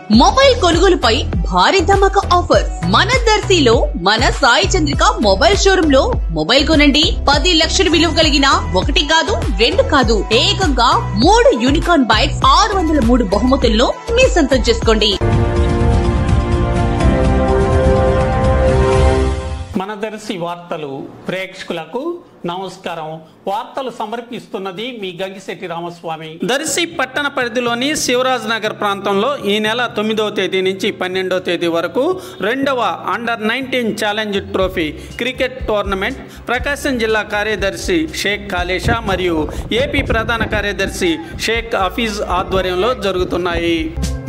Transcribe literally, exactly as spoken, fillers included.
Mobile కొనుగోలుపై భారీ ధమాకా offer మన దర్శిలో మన సాయి చంద్రిక మొబైల్ షోరూమ్ లో మొబైల్ కొనండి పది లక్షల విలువ కలిగిన ఒకటి కాదు రెండు కాదు ఏకంగా మూడు యూనికార్న్ బైక్స్ ఆరు వందల మూడు బహుమతులను మీ సొంతం చేసుకోండి. మన దర్శి వార్తలు ప్రేక్షకులకు నమస్కారం. వార్తలు సమర్పిస్తున్నది మీ గంగిశెట్టి రామస్వామి. దర్శి పట్టణ పరిధిలోని శివరాజ్ నగర్ ప్రాంతంలో ఈ నెల తొమ్మిదవ తేదీ నుంచి పన్నెండవ తేదీ వరకు రెండవ under nineteen challenge trophy cricket tournament Prakasam జిల్లా కార్యదర్శి షేక్ కాలేషా మరియు ఏపీ ప్రధాన కార్యదర్శి షేక్ హఫీజ్ ఆధ్వర్యంలో జరుగుతున్నాయి.